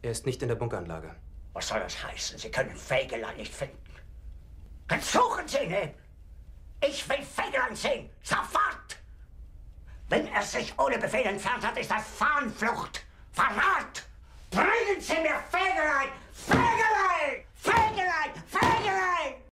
Er ist nicht in der Bunkeranlage. Was soll das heißen? Sie können Fegelein nicht finden. Dann suchen Sie ihn! Ich will Fegelein sehen! Sofort! Wenn er sich ohne Befehl entfernt hat, ist das Fahnenflucht! Verrat! Bringen Sie mir Fegelein!